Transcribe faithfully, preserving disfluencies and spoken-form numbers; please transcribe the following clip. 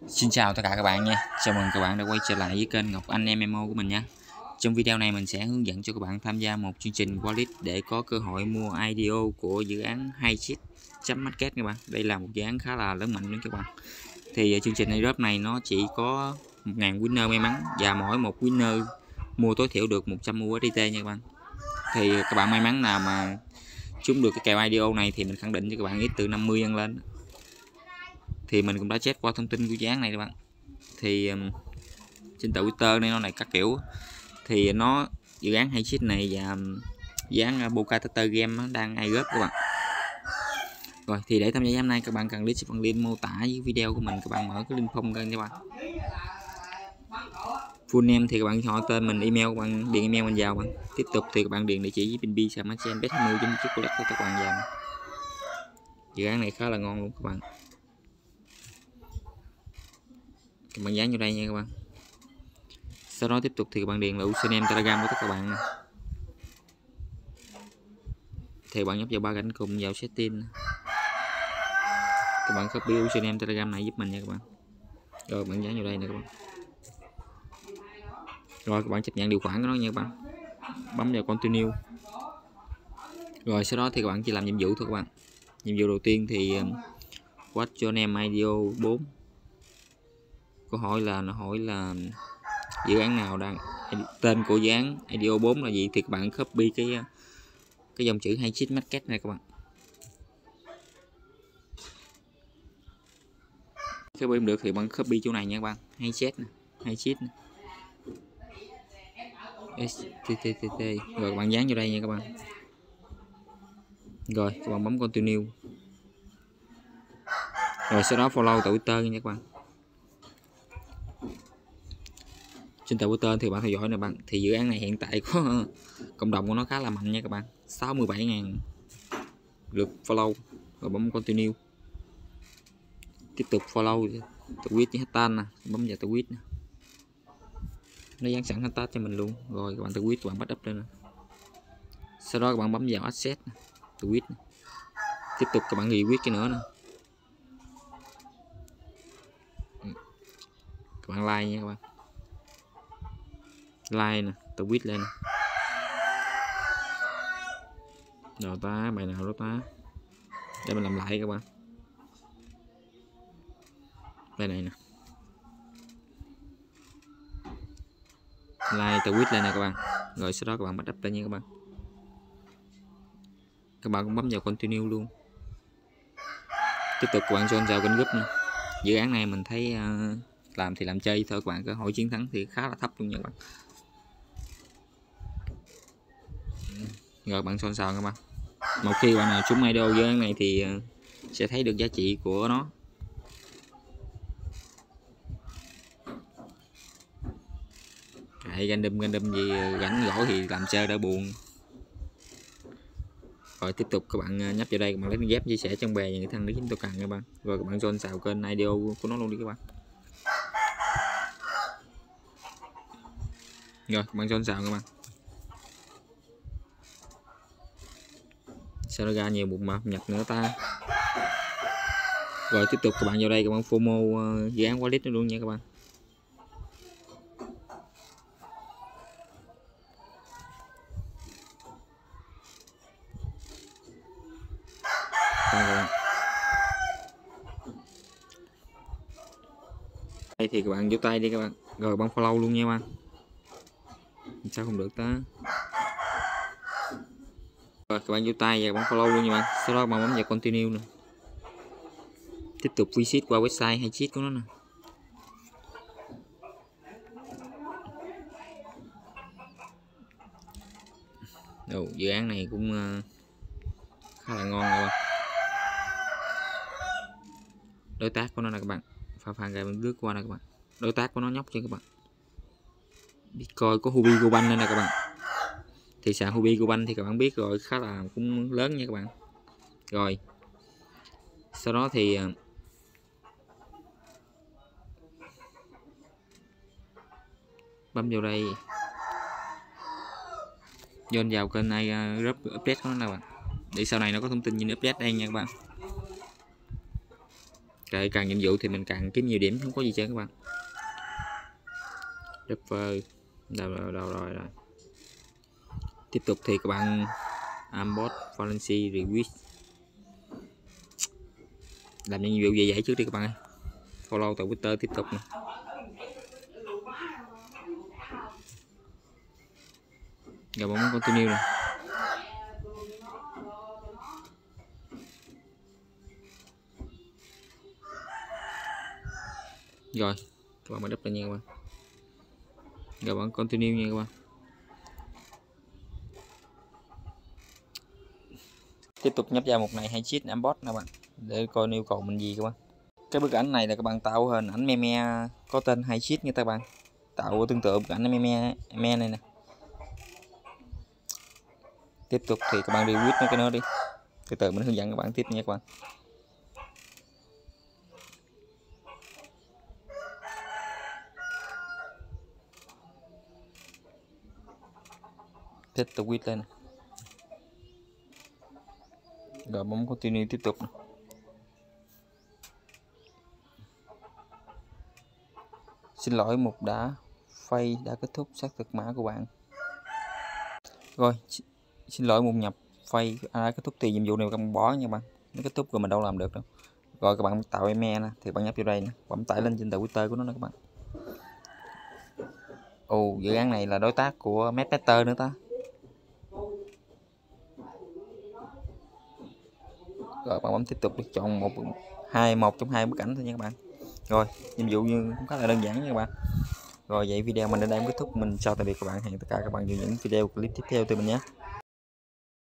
Xin chào tất cả các bạn nha. Chào mừng các bạn đã quay trở lại với kênh Ngọc Anh em em o của mình nha. Trong video này mình sẽ hướng dẫn cho các bạn tham gia một chương trình Wallet để có cơ hội mua i đê o của dự án HiCheat.market các bạn. Đây là một dự án khá là lớn mạnh luôn các bạn. Thì chương trình airdrop này nó chỉ có một nghìn winner may mắn và mỗi một winner mua tối thiểu được một trăm u ét đê tê nha các bạn. Thì các bạn may mắn nào mà trúng được cái kèo i đê o này thì mình khẳng định cho các bạn ít từ năm mươi nhân lên. Thì mình cũng đã check qua thông tin của dự án này các bạn. Thì um, trên tờ Twitter này nó này các kiểu thì nó dự án HiCheat này và um, dự án Boca Tata Game nó đang airdrop các bạn. Rồi thì để tham gia hôm nay các bạn cần link phần link mô tả với video của mình, các bạn mở cái link phong lên các bạn. Full name thì các bạn hỏi tên mình, email các bạn điền email mình vào bạn. Tiếp tục thì các bạn điền địa chỉ với pin bi samachen bet hai mươi chấm chúc của các bạn vào. Dự án này khá là ngon luôn các bạn. Các bạn dán vô đây nha các bạn. Sau đó tiếp tục thì các bạn điền là username Telegram của tất cả các bạn. Thì các bạn nhấp vào ba gạch cùng vào setting. Các bạn copy username Telegram này giúp mình nha các bạn. Rồi bạn dán vào đây nè các bạn. Rồi các bạn chấp nhận điều khoản của nó nha các bạn. Bấm vào continue. Rồi sau đó thì các bạn chỉ làm nhiệm vụ thôi các bạn. Nhiệm vụ đầu tiên thì what's your name i đê o bốn. Câu hỏi là nó hỏi là dự án nào đang, tên của dự án i đê o bốn là gì, thì các bạn copy cái cái dòng chữ HiCheat.market này các bạn. Copy được thì bạn copy chỗ này nha các bạn. HiCheat nè, HiCheat nè. ét tê tê tê tê. Rồi các bạn dán vô đây nha các bạn. Rồi các bạn bấm continue. Rồi sau đó follow tờ Twitter nha các bạn. Trên tờ Twitter thì bạn theo dõi nè bạn, thì dự án này hiện tại có cộng đồng của nó khá là mạnh nha các bạn, sáu mươi bảy nghìn lượt follow. Rồi bấm continue. Tiếp tục follow tweet với hashtag nè, bấm vào tweet nè, nó dán sẵn hashtag cho mình luôn. Rồi các bạn tweet các bạn bắt up lên nè. Sau đó các bạn bấm vào access nè, tweet nè. Tiếp tục các bạn retweet cái nữa nè, các bạn like nha các bạn, like nè, tweet lên nè. Rồi ta bài nào đó ta, để mình làm lại các bạn. Đây này nè, like tweet lên nè các bạn. Rồi sau đó các bạn bắt up lên nha các bạn. Các bạn cũng bấm vào continue luôn. Tiếp tục các bạn join vào kênh group nè. Dự án này mình thấy uh, làm thì làm chơi thôi các bạn, cơ hội chiến thắng thì khá là thấp luôn nha các bạn. Rồi bạn join vào các bạn. Một khi bạn nào trúng i đê o dự án này thì uh, sẽ thấy được giá trị của nó. Hãy random random gì gánh gỗ thì làm chơi đã buồn. Rồi tiếp tục các bạn nhấp vào đây, các bạn lấy ghép chia sẻ trong bè những thằng đấy chúng tôi cần các bạn. Rồi các bạn join vào kênh i đê o của nó luôn đi các bạn. Rồi các bạn join vào các bạn. Sao nó ra nhiều một map nhập nữa ta. Rồi tiếp tục các bạn vào đây, các bạn FOMO uh, dự án wallet nó luôn nha các bạn. Đây thì các bạn vô tay đi các bạn. Rồi bạn follow luôn nha các bạn. Sao không được ta. Rồi các bạn vô tay và bạn follow luôn nha bạn. Sau đó bạn bấm vào continue nè. Tiếp tục visit qua website HiCheat của nó nè. Đồ, dự án này cũng uh, khá là ngon các bạn. Đối tác của nó nè các bạn. Pha pha gài lướt qua nè các bạn. Đối tác của nó nhóc chưa các bạn. Bitcoin có Huobi Gobank nên nè các bạn. Thì sàn Huobi Gobank thì các bạn biết rồi, khá là cũng lớn nha các bạn. Rồi sau đó thì uh, bấm vào đây, join vào kênh này uh, update của nó nè các bạn, để sau này nó có thông tin như update đây nha các bạn. Rồi càng nhiệm vụ thì mình càng kiếm nhiều điểm, không có gì chứ các bạn. Rapper đâu rồi, đâu rồi rồi. Tiếp tục thì các bạn Ambot Valencia Request làm những nhiệm vụ về giải trước đi các bạn ơi. Follow tại Twitter tiếp tục nè. Rồi bóng continue nè. Rồi các bạn mới đắp lên nha các bạn. Rồi bạn continue nha các bạn. Tiếp tục nhấp vào một này hay cheat Ambot nè bạn, để coi yêu cầu mình gì các bạn. Cái bức ảnh này là các bạn tạo hình ảnh meme có tên hay cheat nha các bạn, tạo tương tự bức ảnh meme meme này nè. Tiếp tục thì các bạn retweet mấy cái nó đi, từ từ mình hướng dẫn các bạn tiếp nha các bạn. Tiếp tục quit lên rồi bấm continue tiếp tục. Xin lỗi mục đã phay đã kết thúc xác thực mã của bạn. Rồi xin lỗi mục nhập phay đã kết thúc, thì nhiệm vụ này các bạn bỏ nha bạn, nó kết thúc rồi mình đâu làm được đâu. Rồi các bạn tạo email nè, thì bạn nhấp vô đây nè, bấm tải lên trên tờ Twitter của nó nè các bạn. Ồ, dự án này là đối tác của Medbetter nữa ta. Rồi bạn bấm tiếp tục để chọn một hai một trong hai bức ảnh thôi nha các bạn. Rồi nhiệm vụ như cũng khá là đơn giản nha các bạn. Rồi vậy video mình đến đây kết thúc, mình chào tạm biệt các bạn, hẹn tất cả các bạn vào những video clip tiếp theo từ mình nhé.